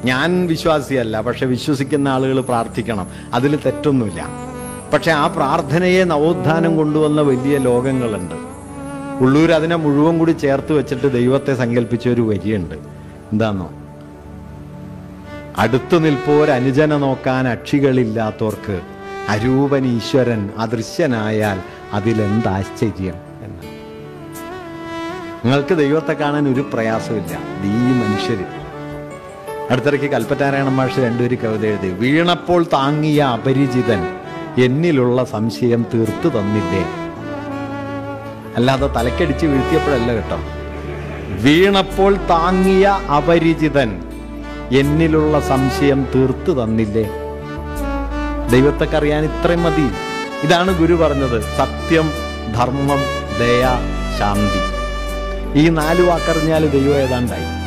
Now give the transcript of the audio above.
ഞാൻ വിശ്വാസിയല്ല, പക്ഷെ വിശ്വസിക്കുന്ന ആളുകൾ പ്രാർത്ഥിക്കണം, അതിൽ തെറ്റൊന്നുമില്ല. പക്ഷെ ആ പ്രാർത്ഥനയെ നവോത്ഥാനം കൊണ്ടുവന്ന വലിയ ലോകങ്ങളുണ്ട്. ഉള്ളൂർ അതിനെ മുഴുവൻ കൂടി ചേർത്ത് വെച്ചിട്ട് ദൈവത്തെ സങ്കല്പിച്ച ഒരു വരിയുണ്ട്. എന്താന്നോ? അടുത്തു നിൽപ്പോർ അനുജനെ നോക്കാൻ അക്ഷികളില്ലാത്തവർക്ക് അരൂപൻ ഈശ്വരൻ അദൃശ്യനായാൽ അതിലെന്താശ്ചര്യം എന്ന്. നിങ്ങൾക്ക് ദൈവത്തെ കാണാൻ ഒരു പ്രയാസമില്ല, ഈ മനുഷ്യര്. അടുത്തിടയ്ക്ക് കൽപ്പറ്റാരായണ മാഷ് രണ്ടുപേര് കവിത എഴുതി. വീണപ്പോൾ താങ്ങിയ അപരിചിതൻ എന്നിലുള്ള സംശയം തീർത്തു തന്നില്ലേ. അല്ലാതെ തലക്കടിച്ച് വീഴ്ത്തിയപ്പോഴല്ല കേട്ടോ. വീണപ്പോൾ താങ്ങിയ അപരിചിതൻ എന്നിലുള്ള സംശയം തീർത്തു തന്നില്ലേ. ദൈവത്തൊക്കെ അറിയാൻ ഇത്രയും മതി. ഇതാണ് ഗുരു പറഞ്ഞത്. സത്യം, ധർമ്മം, ദയ, ശാന്തി. ഈ 4 വാക്കറിഞ്ഞാൽ ദൈവം ഏതാണ്ടായി.